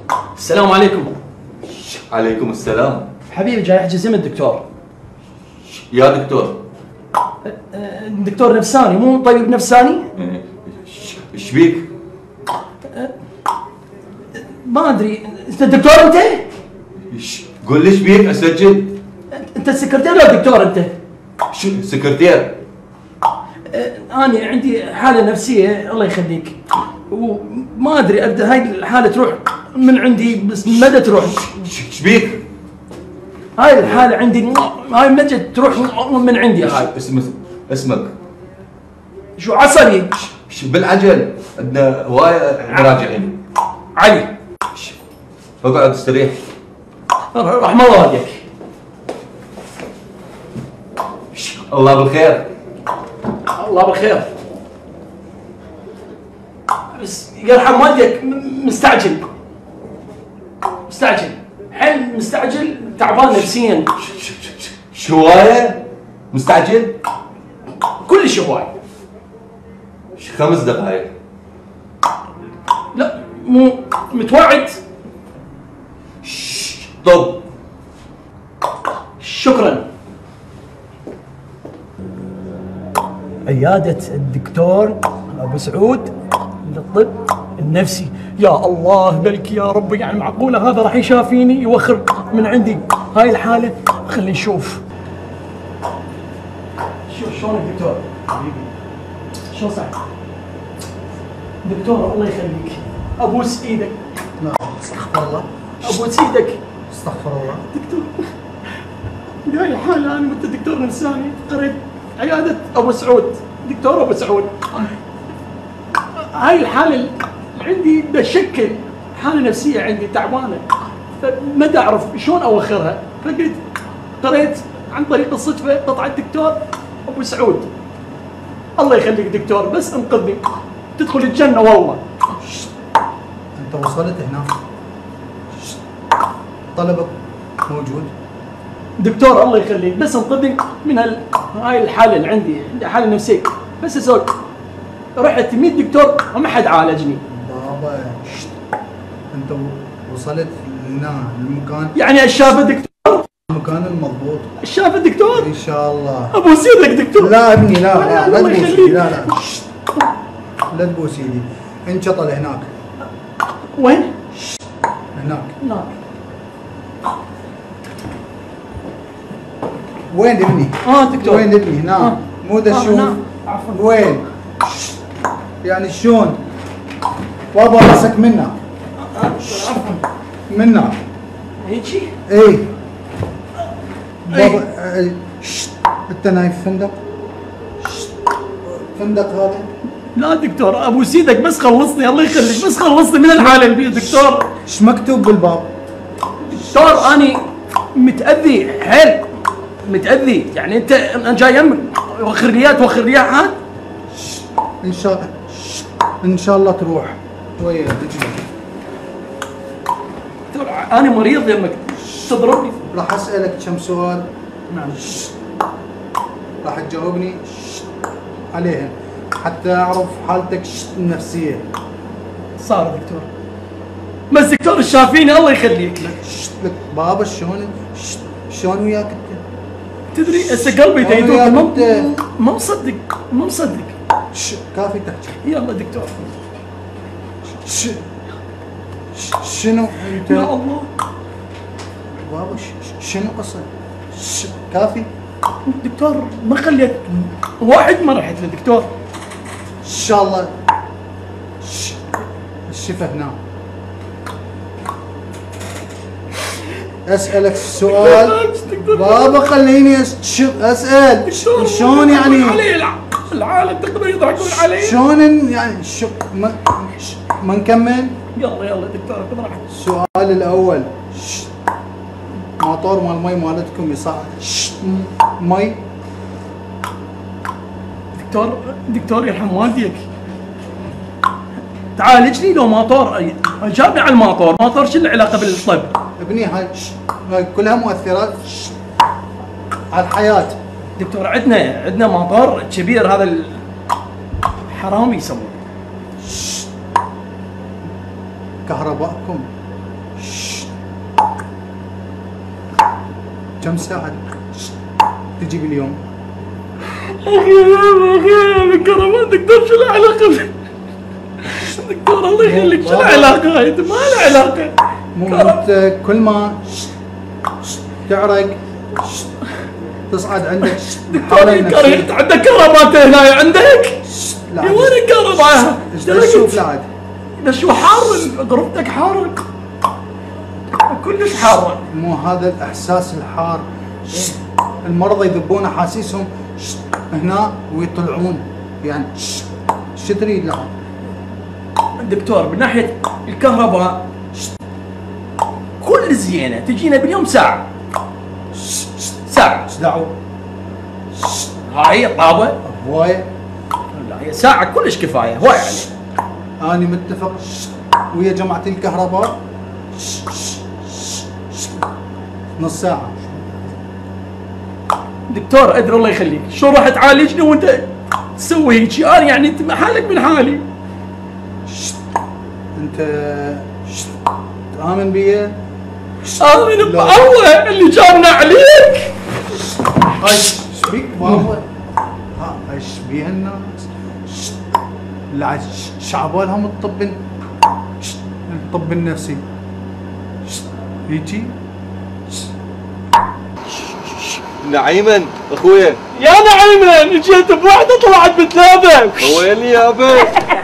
السلام عليكم. عليكم السلام. حبيبي جاي احجز من الدكتور. يا دكتور. دكتور نفساني مو طبيب نفساني؟ ايش بيك؟ ما ادري، انت الدكتور انت؟ قول لي ايش بيك اسجل. انت السكرتير ولا الدكتور انت؟ شو سكرتير؟ انا عندي حاله نفسيه الله يخليك، وما ادري ابدا هاي الحاله تروح من عندي بس مدى تروح. ايش بيك؟ هاي الحاله عندي، هاي مدى تروح من عندي. هاي اسمك شو عصبي؟ بالعجل عندنا هوايه مراجعين. علي. اقعد استريح. رحم الله والديك. الله بالخير. الله بالخير. بس يرحم والديك مستعجل حيل مستعجل، تعبان نفسيا. شو هوايه؟ مستعجل؟ كلش هواي. 5 دقائق. لا مو متوعد. طب شكرا. عيادة الدكتور أبو سعود للطب النفسي. يا الله ملك يا رب، يعني معقولة هذا راح يشافيني يوخر من عندي هاي الحالة؟ خلينا نشوف. شلون الدكتور؟ حبيبي شلون صح؟ دكتور الله يخليك ابوس ايدك. لا استغفر الله. ابوس ايدك. استغفر الله. دكتور بهاي الحالة انا وانت دكتور نفساني، قريت عيادة ابو سعود، دكتور ابو سعود. هاي الحالة اللي عندي بشكل حالة نفسية عندي تعبانة، فما اعرف شلون اوخرها، فقلت قريت عن طريق الصدفة قطعة دكتور ابو سعود. الله يخليك دكتور بس انقذني تدخل الجنة والله. انت وصلت هنا، طلبك موجود. دكتور الله يخليك بس انقذني من هاي الحالة اللي عندي حالة نفسية، بس اسوي رحت 100 دكتور وما حد عالجني. بابا انت وصلت هنا المكان، يعني الشافة دكتور؟ المكان المضبوط. الشافة دكتور؟ ان شاء الله. ابوس ايدك دكتور. لا ابني لا الله تبوس يخليك. ايدي، لا لا تبوس ايدي. انشطل هناك. وين؟ هناك. هناك. وين ابني؟ دكتور وين ابني؟ هناك. مو ذا الشوف. عفوا. وين؟ يعني شلون؟ بابا راسك منا. عفوا. منا. هيجي؟ ايه بابا. انت نايم في فندق؟ فندق هذا؟ لا دكتور ابوس ايدك بس خلصني الله يخليك، بس خلصني من الحالة اللي فيها دكتور. ايش مكتوب بالباب؟ دكتور اني متأذي حيل متأذي، يعني انت انا جاي يمك توخر لي عاد. ان شاء الله تروح ويا رجلك. دكتور انا مريض يمك تضربني. راح اسالك كم سؤال. نعم. راح تجاوبني عليهم حتى اعرف حالتك النفسيه. صار دكتور بس دكتور شافيني الله يخليك. لك بابا شلون وياك انت؟ تدري هسه قلبي تيدوق ما مصدق. كافي تحكي. يلا دكتور. شنو انت؟ يا الله بابا شنو قصة؟ كافي. دكتور ما خليت واحد ما رحت للدكتور. ان شاء الله الشفا هنا. اسالك سؤال بابا، خليني اسال. شلون يعني؟ العالم تقدر يضحكون علي. شلون يعني ما نكمل؟ يلا دكتور خذ راحتك. السؤال الاول، موتور مال المي مالتكم يصعد مي؟ دكتور يرحم والديك تعالجني لو موتور جابني على الموتور شو العلاقه بالطب؟ ابني هاي كلها مؤثرات على الحياه. دكتور عندنا موتور كبير، هذا الحرامي يسوي. كهربائكم كم ساعة تجي باليوم؟ اخي الكهرباء دكتور شو العلاقة؟ دكتور الله يخليك شو العلاقة هاي؟ ما لها علاقة. مو انت كل ما تعرق تصعد عندك دكتور انت عندك كهرباء هنا عندك؟ لا يا وين الكهرباء؟ ايش تشوف لا عاد؟ شو حار غرفتك حارة كلش حارة. مو هذا الاحساس الحار، المرضى يذبون احاسيسهم هنا ويطلعون، يعني شو تريد لا؟ دكتور من ناحية الكهرباء كل زينة تجينا باليوم ساعة. ساعة. ايش دعوه؟ هاي الطابة؟ هواية؟ لا هي ساعة كلش كفاية هواي عليه. أنا متفق ويا جماعة الكهرباء نص ساعة. دكتور ادري الله يخليك، شو راح تعالجني وانت تسوي هيك؟ انا يعني انت حالك من حالي. أنت تآمن بي؟ آمن بأبوه اللي جابنا عليك. هاي ايش بيك بابا؟ ها ايش بيها الناس؟ لا شعبالهم الطب النفسي هيجي. نعيما اخويا يا نعيمة جيت بوحدة طلعت بثلاثة. وين يابا؟